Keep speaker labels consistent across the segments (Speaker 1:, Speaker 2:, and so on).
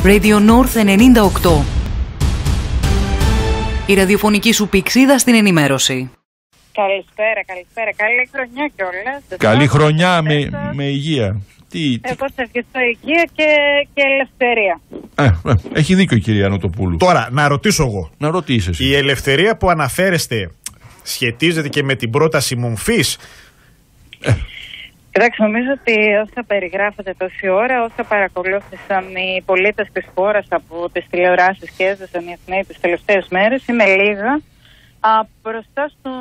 Speaker 1: Radio North 98. Η ραδιοφωνική σου πηξίδα στην ενημέρωση.
Speaker 2: Καλησπέρα. Καλή χρονιά κιόλας.
Speaker 3: Καλή χρονιά με υγεία.
Speaker 2: Εγώ θα ευχηθώ υγεία και ελευθερία.
Speaker 3: Έχει δίκιο η κυρία Νοτοπούλου.
Speaker 4: Τώρα, να ρωτήσω εγώ.
Speaker 3: Να ρωτήσεις.
Speaker 4: Η ελευθερία που αναφέρεστε σχετίζεται και με την πρόταση μομφής?
Speaker 2: Κοιτάξτε, νομίζω ότι όσα περιγράφετε τόση ώρα, όσα παρακολούθησαν οι πολίτες της χώρας από τις τηλεοράσεις και έζησαν οι Αθηναίοι τις τελευταίες μέρες, είναι λίγα μπροστά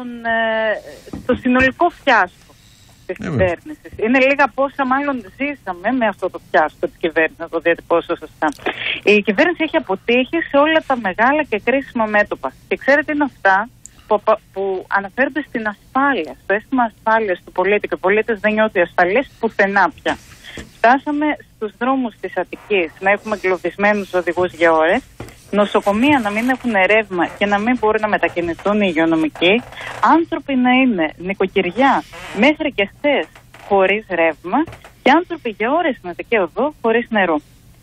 Speaker 2: στο συνολικό φιάσκο της κυβέρνησης. Είναι λίγα πόσα μάλλον ζήσαμε με αυτό το φιάσκο της κυβέρνησης, να το διατυπώσω σωστά. Η κυβέρνηση έχει αποτύχει σε όλα τα μεγάλα και κρίσιμα μέτωπα. Και ξέρετε, είναι αυτά που αναφέρονται στην ασφάλεια, στο αίσθημα ασφάλειας του πολίτη, και ο πολίτης δεν νιώθει ασφαλής πουθενά πια. Φτάσαμε στους δρόμους της Αττικής να έχουμε εγκλωβισμένους οδηγούς για ώρες, νοσοκομεία να μην έχουν ρεύμα και να μην μπορούν να μετακινηθούν οι υγειονομικοί, άνθρωποι να είναι νοικοκυριά μέχρι και χθες χωρίς ρεύμα και άνθρωποι για ώρες στην Αττική Οδό χωρίς νερό.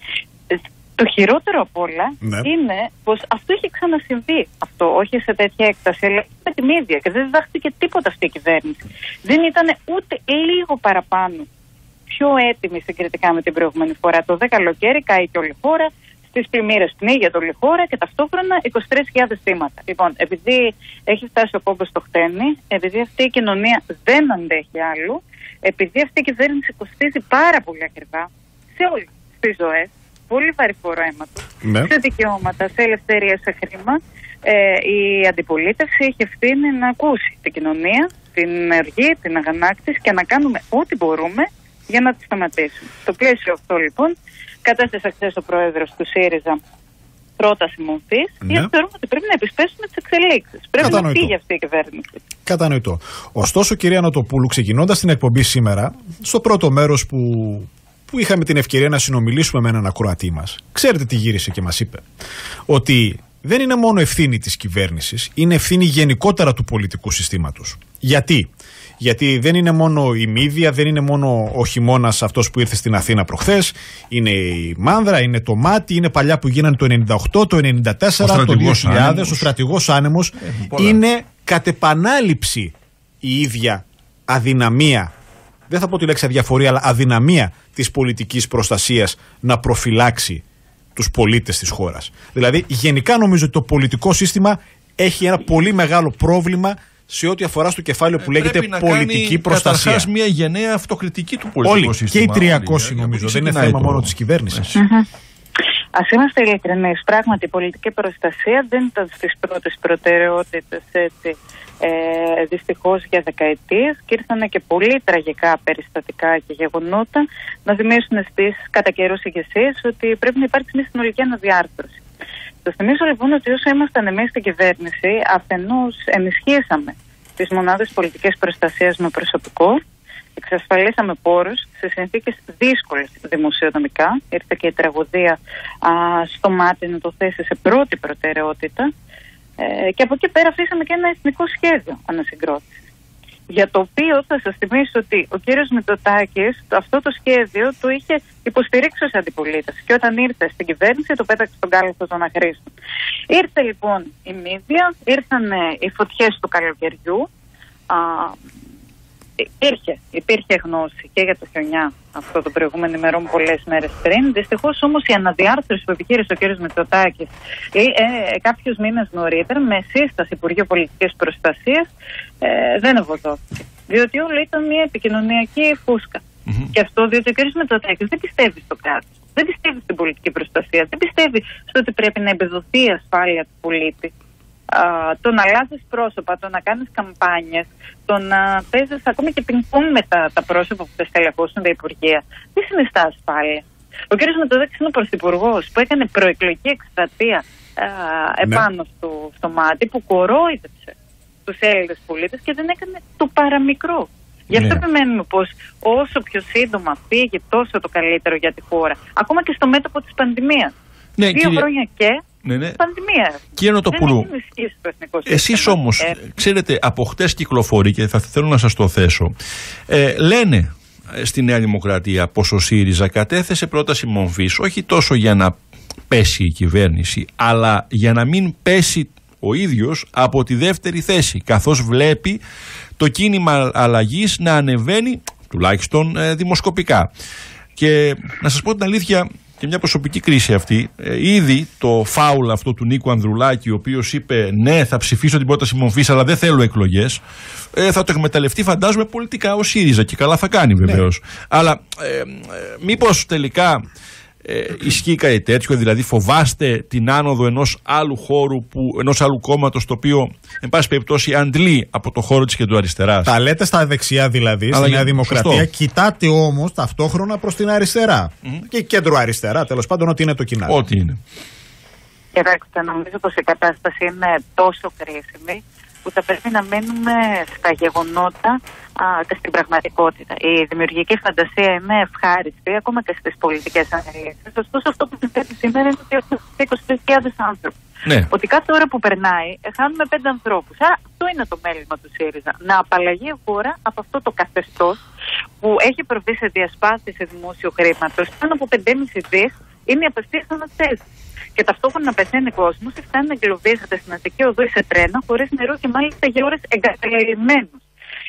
Speaker 2: Το χειρότερο απ' όλα είναι πως αυτό έχει ξανασυμβεί. Αυτό όχι σε τέτοια έκταση, αλλά με τη μύδια, και δεν διδάχτηκε τίποτα αυτή η κυβέρνηση. Δεν ήταν ούτε λίγο παραπάνω πιο έτοιμη συγκριτικά με την προηγούμενη φορά. Το 10 καλοκαίρι καήκε όλη η χώρα, στις πλημμύρες πνίγεται όλη η χώρα και ταυτόχρονα 23.000 θύματα. Λοιπόν, επειδή έχει φτάσει ο κόμπος στο χτένι, επειδή αυτή η κοινωνία δεν αντέχει άλλου, επειδή αυτή η κυβέρνηση κοστίζει πάρα πολύ ακριβά σε όλες τις ζωές, πολύ βαρυφόρο αίματος, σε δικαιώματα, σε ελευθερία, σε χρήμα, η αντιπολίτευση έχει ευθύνη να ακούσει την κοινωνία, την ενεργή, την αγανάκτηση και να κάνουμε ό,τι μπορούμε για να τη σταματήσουμε. Στο πλαίσιο αυτό, λοιπόν, κατέθεσε χθες ο πρόεδρος του ΣΥΡΙΖΑ πρόταση μομφής, γιατί θεωρούμε ότι πρέπει να επισπεύσουμε τις εξελίξεις. Πρέπει να φύγει αυτή η κυβέρνηση.
Speaker 4: Κατανοητό. Ωστόσο, κυρία Νοτοπούλου, ξεκινώντας την εκπομπή σήμερα, στο πρώτο μέρος που είχαμε την ευκαιρία να συνομιλήσουμε με έναν ακροατή μας, ξέρετε τι γύρισε και μας είπε? Ότι δεν είναι μόνο ευθύνη της κυβέρνησης, είναι ευθύνη γενικότερα του πολιτικού συστήματος. Γιατί δεν είναι μόνο η Μύδια, δεν είναι μόνο ο χειμώνας αυτός που ήρθε στην Αθήνα προχθές, είναι η Μάνδρα, είναι το Μάτι, είναι παλιά που γίνανε το 98, το 94, το 2000, ο στρατηγός άνεμος. Είναι κατ' επανάληψη η ίδια αδυναμία, δεν θα πω τη λέξη αδιαφορία, αλλά αδυναμία της πολιτικής προστασίας να προφυλάξει τους πολίτες της χώρας. Δηλαδή, γενικά νομίζω ότι το πολιτικό σύστημα έχει ένα πολύ μεγάλο πρόβλημα σε ό,τι αφορά στο κεφάλαιο που λέγεται πολιτική προστασία.
Speaker 3: Καταρχάς μια γενναία αυτοκριτική του πολιτικού σύστημα.
Speaker 4: Και οι 300 νομίζω, δεν είναι θέμα μόνο της κυβέρνησης.
Speaker 2: Ας είμαστε ειλικρινείς. Πράγματι, η πολιτική προστασία δεν ήταν στις πρώτες προτεραιότητες, δυστυχώς, για δεκαετίες, και ήρθαν και πολύ τραγικά περιστατικά και γεγονότα να θυμίσουν στις κατά καιρούς ηγεσίες ότι πρέπει να υπάρξει μια συνολική αναδιάρθρωση. Σας θυμίζω λοιπόν ότι όσο ήμασταν εμείς στην κυβέρνηση, αφενός ενισχύσαμε τις μονάδες πολιτικής προστασίας με προσωπικό, εξασφαλίσαμε πόρους σε συνθήκες δύσκολες δημοσιονομικά. Ήρθε και η τραγωδία στο Μάτι να το θέσει σε πρώτη προτεραιότητα, και από εκεί πέρα αφήσαμε και ένα εθνικό σχέδιο ανασυγκρότησης, για το οποίο θα σας θυμίσω ότι ο κύριος Μητσοτάκης αυτό το σχέδιο το είχε υποστηρίξει ως αντιπολίτευση, και όταν ήρθε στην κυβέρνηση το πέταξε στον κάλαθο των αχρήστων. Ήρθε λοιπόν η Μύδια, ήρθαν οι φωτιές του καλοκαιριού, υπήρχε γνώση και για το χιονιά αυτό των προηγούμενων ημερών πολλές μέρες πριν. Δυστυχώς όμως η αναδιάρθρωση που επιχείρησε ο κ. Μητσοτάκης κάποιους μήνες νωρίτερα με σύσταση Υπουργείου Πολιτικής Προστασίας δεν ευωδόθηκε. Διότι όλο ήταν μια επικοινωνιακή φούσκα. Και αυτό διότι ο κ. Μητσοτάκης δεν πιστεύει στο κράτος, δεν πιστεύει στην πολιτική προστασία, δεν πιστεύει στο ότι πρέπει να εμπεδοθεί η ασφάλεια του πολίτη. Το να αλλάζεις πρόσωπα, το να κάνεις καμπάνιες, το να παίζεις ακόμη και πινκ-πονγκ με τα πρόσωπα που θα στελεχώσουν τα υπουργεία, δεν συνιστά ασφάλεια. Ο κ. Μητσοτάκης είναι ο πρωθυπουργός που έκανε προεκλογική εκστρατεία επάνω στο Μάτι, που κορόιδεψε τους Έλληνες πολίτες και δεν έκανε το παραμικρό. Γι' αυτό επιμένουμε πως όσο πιο σύντομα φύγει, τόσο το καλύτερο για τη χώρα. Ακόμα και στο μέτωπο της πανδημίας. 2 χρόνια και πανδημία.
Speaker 3: Κύριε Νοτοπούλου, εσείς όμως, ξέρετε, από χτες κυκλοφορεί και θα θέλω να σας το θέσω. Λένε στη Νέα Δημοκρατία πως ο ΣΥΡΙΖΑ κατέθεσε πρόταση μομφής όχι τόσο για να πέσει η κυβέρνηση, αλλά για να μην πέσει ο ίδιος από τη δεύτερη θέση, καθώς βλέπει το κίνημα αλλαγής να ανεβαίνει, τουλάχιστον δημοσκοπικά. Και να σας πω την αλήθεια, και μια προσωπική κρίση αυτή, ήδη το φάουλ αυτό του Νίκου Ανδρουλάκη, ο οποίος είπε ναι, θα ψηφίσω την πρόταση μομφής αλλά δεν θέλω εκλογές, θα το εκμεταλλευτεί φαντάζομαι πολιτικά ο ΣΥΡΙΖΑ, και καλά θα κάνει βεβαίως. Ναι. Αλλά μήπως τελικά ισχύει κάτι τέτοιο, δηλαδή φοβάστε την άνοδο ενός άλλου χώρου, ενός άλλου κόμματος, το οποίο εν πάση περιπτώσει αντλεί από το χώρο της κεντροαριστεράς?
Speaker 4: Τα λέτε στα δεξιά δηλαδή, στη Νέα Δημοκρατία, σωστό. Κοιτάτε όμως ταυτόχρονα προς την αριστερά. Και η κεντροαριστερά, τέλος πάντων, ό,τι είναι το κοινό.
Speaker 3: Ό,τι είναι.
Speaker 2: Κοιτάξτε, νομίζω πως η κατάσταση είναι τόσο κρίσιμη που θα πρέπει να μείνουμε στα γεγονότα και στην πραγματικότητα. Η δημιουργική φαντασία είναι ευχάριστη ακόμα και στις πολιτικές αναλύσεις. Ωστόσο, αυτό που συνθέτει σήμερα είναι ότι έχουμε 23.000 άνθρωποι. Ναι. Ότι κάθε ώρα που περνάει χάνουμε 5 ανθρώπους. Άρα αυτό είναι το μέλημα του ΣΥΡΙΖΑ. Να απαλλαγεί η χώρα από αυτό το καθεστώς που έχει προβεί σε διασπάθηση δημόσιου χρήματος. Πάνω από 5,5 δις είναι οι απευθείας αναθέσεις. Και ταυτόχρονα πεθαίνει κόσμο, φτάνει να εγκλωβίζεται στην Αττική Οδό σε τρένα, χωρίς νερό και μάλιστα για ώρες εγκαταλελειμμένους.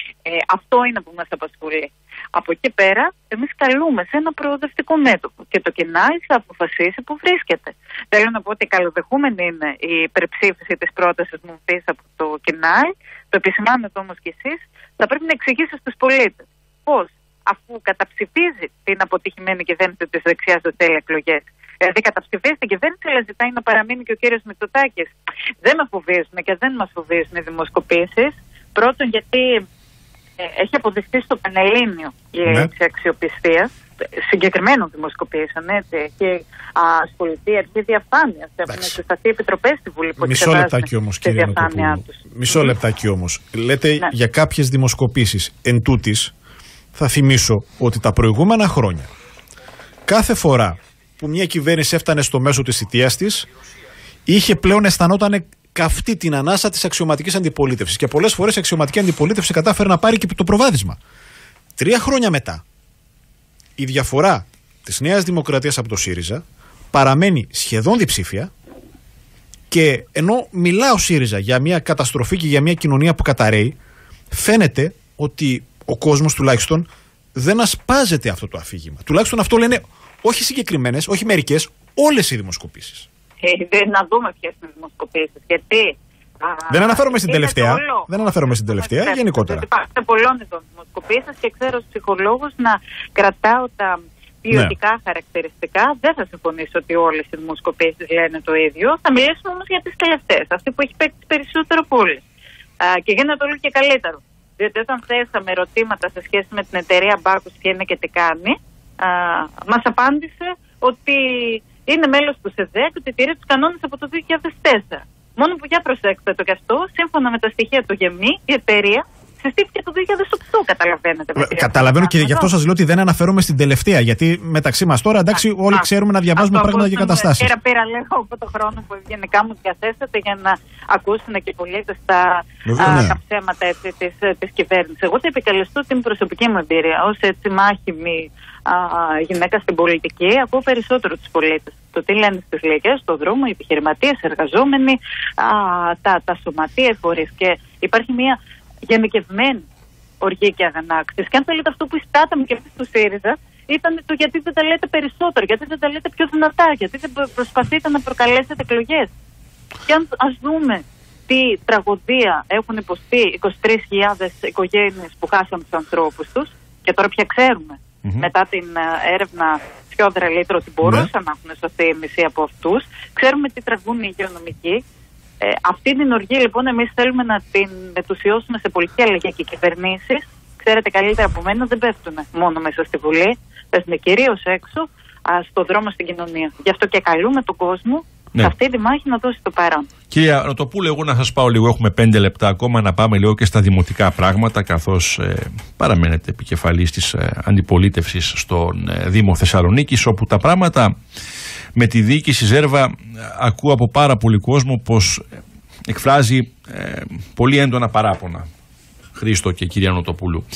Speaker 2: Αυτό είναι που μας απασχολεί. Από εκεί πέρα, εμείς καλούμε σε ένα προοδευτικό μέτωπο και το ΚΙΝΑΗ θα αποφασίσει που βρίσκεται. Θέλω να πω ότι καλοδεχούμενη είναι η υπερψήφιση της πρότασης μομφής από το ΚΙΝΑΗ. Το επισημάνετε όμως κι εσείς, θα πρέπει να εξηγήσει στους πολίτες πώς, αφού καταψηφίζει την αποτυχημένη κυβέρνηση της δεξιάς δεν θέλει εκλογές. Δηλαδή καταψηφίζει την κυβέρνηση, αλλά ζητάει να παραμείνει και ο κύριος Μητσοτάκης. Δεν με φοβίζουν και δεν μας φοβίζουν οι δημοσκοπήσεις. Πρώτον, γιατί έχει αποδειχθεί στο Πανελλήνιο η έλλειψη αξιοπιστίας συγκεκριμένων δημοσκοπήσεων. Έχει ασχοληθεί η αρχή διαφάνειας. Έχουν συσταθεί επιτροπές στη Βουλή που εξετάζουν τη διαφάνειά τους.
Speaker 4: Μισό λεπτάκι όμως. Λέτε για κάποιες δημοσκοπήσεις. Εν τούτης, θα θυμίσω ότι τα προηγούμενα χρόνια, κάθε φορά που μια κυβέρνηση έφτανε στο μέσο της θητείας της, αισθανόταν καυτή την ανάσα της αξιωματικής αντιπολίτευσης. Και πολλές φορές η αξιωματική αντιπολίτευση κατάφερε να πάρει και το προβάδισμα. 3 χρόνια μετά, η διαφορά της Νέας Δημοκρατίας από το ΣΥΡΙΖΑ παραμένει σχεδόν διψήφια, και ενώ μιλά ο ΣΥΡΙΖΑ για μια καταστροφή και για μια κοινωνία που καταραίει, φαίνεται ότι ο κόσμος τουλάχιστον δεν ασπάζεται αυτό το αφήγημα. Τουλάχιστον αυτό λένε όχι συγκεκριμένες, όχι μερικές, όλες οι δημοσκοπήσεις.
Speaker 2: Να δούμε ποιες είναι οι δημοσκοπήσεις. Γιατί.
Speaker 4: Δεν αναφέρομαι στην τελευταία. Δεν αναφέρομαι στην τελευταία, γενικότερα.
Speaker 2: Υπάρχουν πολλών ειδών δημοσκοπήσεις και ξέρω ως ψυχολόγος να κρατάω τα ποιοτικά χαρακτηριστικά. Δεν θα συμφωνήσω ότι όλες οι δημοσκοπήσεις λένε το ίδιο. Θα μιλήσουμε όμως για τις τελευταίες. Αυτή που έχει παίξει περισσότερο από όλες. Και γίνεται όλο και καλύτερο. Διότι όταν θέσαμε ερωτήματα σε σχέση με την εταιρεία Μπάκους ποια είναι και τι κάνει, μας απάντησε ότι είναι μέλος του ΣΕΔΕ και ότι τηρεί τους κανόνες από το 2004. Μόνο που, για προσέξτε το και αυτό, σύμφωνα με τα στοιχεία του ΓΕΜΗ, η εταιρεία συστήθηκε το 2008, καταλαβαίνετε.
Speaker 4: Καταλαβαίνω, και γι' αυτό σας λέω ότι δεν αναφέρομαι στην τελευταία. Γιατί μεταξύ μας τώρα, εντάξει, όλοι ξέρουμε να διαβάζουμε πράγματα και καταστάσεις.
Speaker 2: Πήρα λίγο από το χρόνο που γενικά μου διαθέσατε για να ακούσουν και οι πολίτες τα ψέματα της κυβέρνησης. Εγώ θα επικαλεστώ την προσωπική μου εμπειρία ως έτσι μάχημη γυναίκα στην πολιτική. Ακούω περισσότερο τους πολίτες. Το τι λένε στις λαϊκές, στον δρόμο, οι επιχειρηματίες, οι εργαζόμενοι, τα σωματεία, οι φορείς. Και υπάρχει μια γενικευμένη οργή και αγανάκτηση. Και αν θέλετε, αυτό που εισπράταμε και εμείς του ΣΥΡΙΖΑ ήταν το γιατί δεν τα λέτε περισσότερο, γιατί δεν τα λέτε πιο δυνατά, γιατί δεν προσπαθείτε να προκαλέσετε εκλογές. Και ας δούμε τι τραγωδία έχουν υποστεί 23.000 οικογένειες που χάσαν τους ανθρώπους τους, και τώρα πια ξέρουμε μετά την έρευνα Σιόδρα Λίτρο ότι μπορούσαν να έχουν σωθεί μισοί από αυτούς. Ξέρουμε τι τραβούν οι υγειονομικοί. Αυτή την οργή λοιπόν εμείς θέλουμε να την μετουσιώσουμε σε πολιτική αλλαγή, και οι κυβερνήσεις, ξέρετε καλύτερα από μένα, δεν πέφτουν μόνο μέσα στη Βουλή, πέφτουν κυρίως έξω στον δρόμο στην κοινωνία. Γι' αυτό και καλούμε τον κόσμο σε αυτή τη μάχη να δώσει το παρόν.
Speaker 3: Κυρία Νοτοπούλου, εγώ να σας πάω λίγο, έχουμε 5 λεπτά ακόμα, να πάμε λίγο και στα δημοτικά πράγματα, καθώς παραμένετε επικεφαλής της αντιπολίτευσης στον Δήμο Θεσσαλονίκης, όπου τα πράγματα με τη διοίκηση Ζέρβα ακούω από πάρα πολύ κόσμο πως εκφράζει πολύ έντονα παράπονα. Χρήστο και κυρία Νοτοπούλου.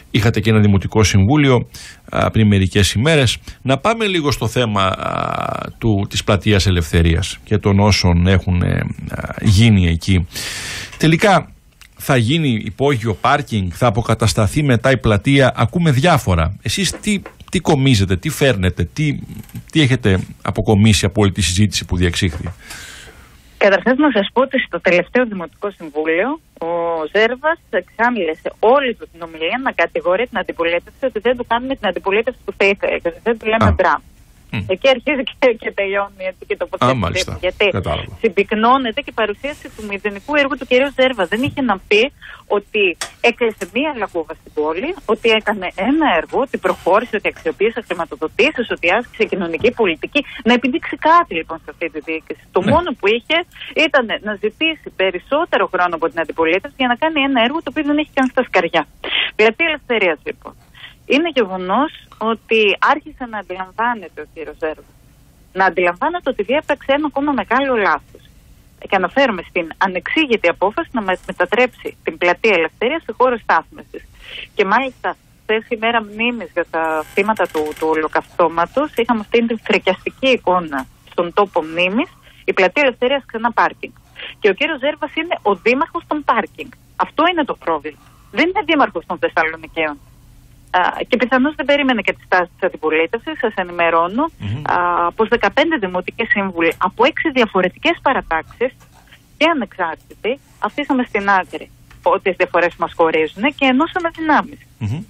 Speaker 3: είχατε και ένα δημοτικό συμβούλιο πριν μερικές ημέρες. Να πάμε λίγο στο θέμα της Πλατείας Ελευθερίας και των όσων έχουν γίνει εκεί. Τελικά θα γίνει υπόγειο πάρκινγκ, θα αποκατασταθεί μετά η πλατεία, ακούμε διάφορα. Εσείς τι κομίζετε, τι φέρνετε, τι έχετε αποκομίσει από όλη τη συζήτηση που διεξήχθη?
Speaker 2: Καταρχάς να σας πω ότι στο τελευταίο Δημοτικό Συμβούλιο ο Ζέρβας εξάμιλεσε όλη του την ομιλία να κατηγορεί την αντιπολίτευση ότι δεν του κάνουμε την αντιπολίτευση που θα ήθελε και δεν του λέμε ντράμ. Εκεί αρχίζει και τελειώνει έτσι και το ποτέ. Γιατί συμπυκνώνεται και η παρουσίαση του μηδενικού έργου του κ. Ζέρβα. Δεν είχε να πει ότι έκλεισε μία λακκούβα στην πόλη, ότι έκανε ένα έργο, ότι προχώρησε, ότι αξιοποίησε χρηματοδοτήσεις, ότι άσκησε κοινωνική πολιτική. Να επιδείξει κάτι λοιπόν σε αυτή τη διοίκηση. Το μόνο που είχε ήταν να ζητήσει περισσότερο χρόνο από την αντιπολίτευση για να κάνει ένα έργο το οποίο δεν έχει καν στα σκαριά. Πλατεία Ελευθερίας λοιπόν. Είναι γεγονός ότι άρχισε να αντιλαμβάνεται ο κύριος Ζέρβας. Να αντιλαμβάνεται ότι διέπραξε ένα ακόμα μεγάλο λάθος. Και αναφέρομαι στην ανεξήγητη απόφαση να μετατρέψει την Πλατεία Ελευθερίας σε χώρο στάθμευσης. Και μάλιστα, χθες ημέρα μνήμης για τα θύματα του ολοκαυτώματος, είχαμε αυτή την φρικιαστική εικόνα στον τόπο μνήμης, η Πλατεία Ελευθερίας ξανά πάρκινγκ. Και ο κύριος Ζέρβας είναι ο δήμαρχος των πάρκινγκ. Αυτό είναι το πρόβλημα. Δεν είναι δήμαρχος των Θεσσαλονικαίων. Και πιθανώς δεν περίμενε και τη στάση της αντιπολίτευσης. Σας ενημερώνω πως 15 δημοτικές σύμβουλοι από 6 διαφορετικές παρατάξεις και ανεξάρτητοι αφήσαμε στην άκρη τις διαφορές που μας χωρίζουν και ενώσαμε δυνάμεις.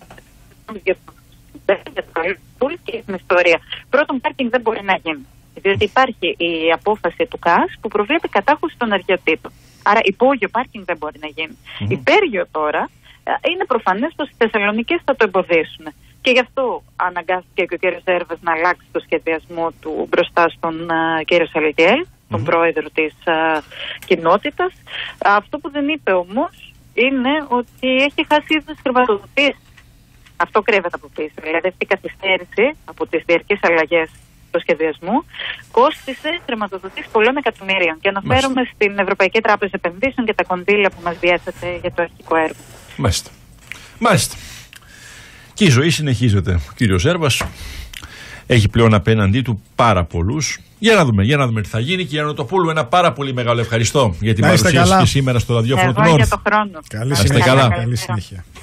Speaker 2: Και την ιστορία. Πρώτον, πάρκινγκ δεν μπορεί να γίνει. Διότι υπάρχει η απόφαση του ΚΑΣ που προβλέπει κατάχωση των αργιοτήτων. Άρα υπόγειο πάρκινγκ δεν μπορεί να γίνει. Υπέργειο τώρα είναι προφανές πως οι Θεσσαλονικές θα το εμποδίσουν. Και γι' αυτό αναγκάστηκε και ο κ. Ζέρβας να αλλάξει το σχεδιασμό του μπροστά στον κ. Σαλτιέλ, τον πρόεδρο της κοινότητας. Αυτό που δεν είπε όμως είναι ότι έχει χάσει ήδη τις χρηματοδοτήσεις. Αυτό κρύβεται από πίσω. Δηλαδή αυτή η καθυστέρηση από τις διαρκείς αλλαγές του σχεδιασμού κόστισε χρηματοδοτήσεις πολλών εκατομμύριων. Και αναφέρομαι στην Ευρωπαϊκή Τράπεζα Επενδύσεων και τα κονδύλια που μας διέθετε για το αρχικό έργο.
Speaker 3: Μάλιστα. Και η ζωή συνεχίζεται. Ο κύριος Ζέρβας έχει πλέον απέναντί του πάρα πολλούς. Για να δούμε τι θα γίνει. Κύριε Νοτοπούλου, ένα πάρα πολύ μεγάλο ευχαριστώ για την παρουσία σας και σήμερα στο ραδιόφωνο του Νόρθ.
Speaker 2: Για το χρόνο.
Speaker 4: Καλή συνέχεια.